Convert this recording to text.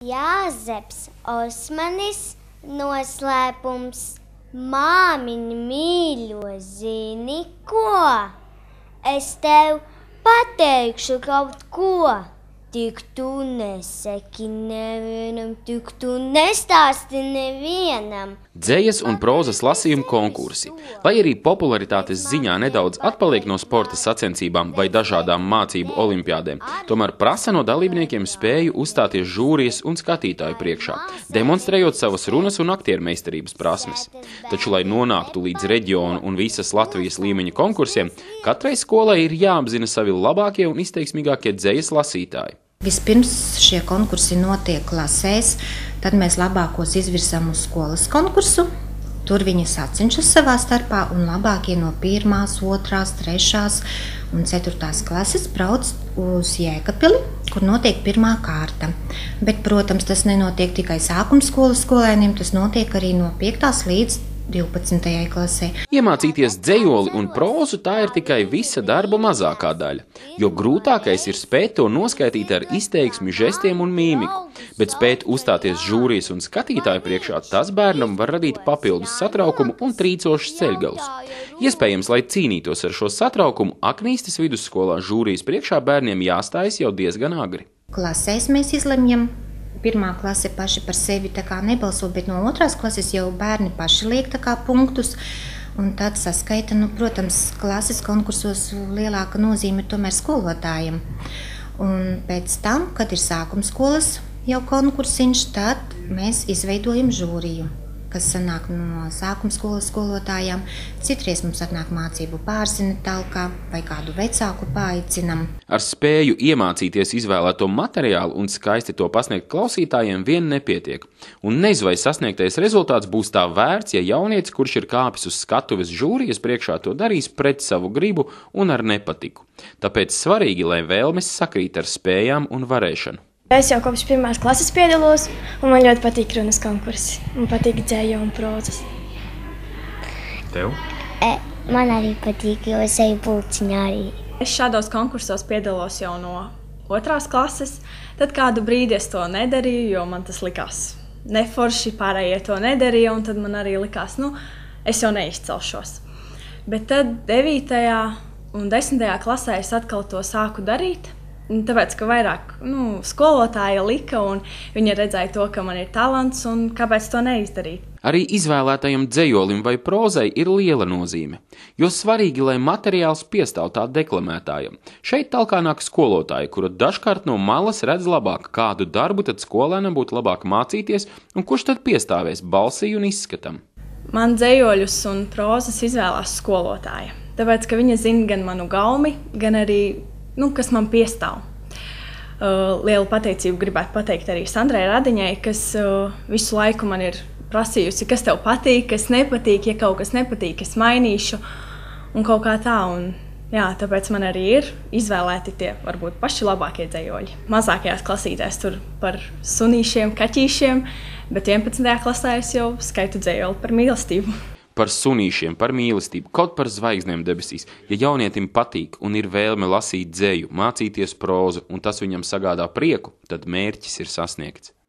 Jāzeps Osmanis, noslēpums. Māmiņa mīļo, zini ko? Es tev pateikšu kaut ko. Tik tu nesaki nevienam, tik tu nestāsti nevienam. Dzejas un prózas lasījumu konkursi. Lai arī popularitātes ziņā nedaudz atpaliek no sporta sacensībām vai dažādām mācību olimpiādēm, tomēr prasa no dalībniekiem spēju uzstāties žūrijas un skatītāju priekšā, demonstrējot savas runas un aktiermeistarības prasmes. Taču, lai nonāktu līdz reģionu un visas Latvijas līmeņa konkursiem, katrai skolai ir jāapzina savi labākie un izteiksmīgākie dzejas lasītāji. Vispirms šie konkursi notiek klasēs, tad mēs labākos izvirzam uz skolas konkursu. Tur viņi sacenšas savā starpā un labākie no 1., 2., 3. un 4. klases brauc uz Jēkabpili, kur notiek 1. kārta. Bet, protams, tas nenotiek tikai sākumskolas skolēniem, tas notiek arī no 5. līdz 12. klasē. Iemācīties dzejoli un prózu tā ir tikai visa darba mazākā daļa, jo grūtākais ir spēt to noskaitīt ar izteiksmi, žestiem un mīmiku, bet spēt uzstāties žūrijas un skatītāju priekšā, tas bērnam var radīt papildus satraukumu un trīcošas ceļgalus. Iespējams, lai cīnītos ar šo satraukumu, Aknīstes vidusskolā žūrijas priekšā bērniem jāstājas jau diezgan agri. Klasēs mēs izlemjam. 1. klase paši par sevi nebalso, bet no 2. klases jau bērni paši liek punktus. Un tad saskaita, protams, klases konkursos lielāka nozīme tomēr skolotājiem. Un pēc tam, kad ir sākumskolas jau konkursiņš, tad mēs izveidojam žūriju, kas sanāk no sākumskolas skolotājām. Citreiz mums atnāk mācību pārzina talkā vai kādu vecāku paaicinam. Ar spēju iemācīties izvēlēto materiālu un skaisti to pasniegt klausītājiem vien nepietiek. Un nezinu, vai sasniegtais rezultāts būs tā vērts, ja jaunietis, kurš ir kāpis uz skatuves žūrijas priekšā, to darīs pret savu gribu un ar nepatiku. Tāpēc svarīgi, lai vēlmes sakrīt ar spējām un varēšanu. Es jau kopš 1. klases piedalos, un man ļoti patīk runas konkursi. Man patīk dzeja un prózas. Tev? Man arī patīk, jo es eju pulciņā arī. Es šādos konkursos piedalos jau no 2. klases. Tad kādu brīdi es to nedarīju, jo man tas likās neforši, pārējie to nedarīja, un tad man arī likās, es jau neizcelšos. Bet tad 9. un 10. klasē es atkal to sāku darīt. Tāpēc, ka vairāk skolotāja lika, un viņa redzēja to, ka man ir talants, un kāpēc to neizdarīt. Arī izvēlētajam dzejolim vai prózai ir liela nozīme, jo svarīgi, lai materiāls piestāv tā deklamētājam. Šeit talkā nāk skolotāja, kura dažkārt no malas redz labāk, kādu darbu tad skolēnam būtu labāk mācīties, un kurš tad piestāvēs balsī un izskatam. Man dzejoļus un prózas izvēlās skolotāja, tāpēc, ka viņa zina gan manu gaumi, gan arī kas man piestāv. Lielu pateicību gribētu pateikt arī Sandrai Radiņai, kas visu laiku man ir prasījusi, kas tev patīk, kas nepatīk, ja kaut kas nepatīk, es mainīšu un kaut kā tā. Tāpēc man arī ir izvēlēti tie varbūt paši labākie dzejoļi. Mazākajās klasītēs tur par sunīšiem, kaķīšiem, bet 11. klasē es jau skaitu dzejoli par mīlestību. Par sunīšiem, par mīlestību, kaut par zvaigznēm debesīs. Ja jaunietim patīk un ir vēlme lasīt dzeju, mācīties prózu un tas viņam sagādā prieku, tad mērķis ir sasniegts.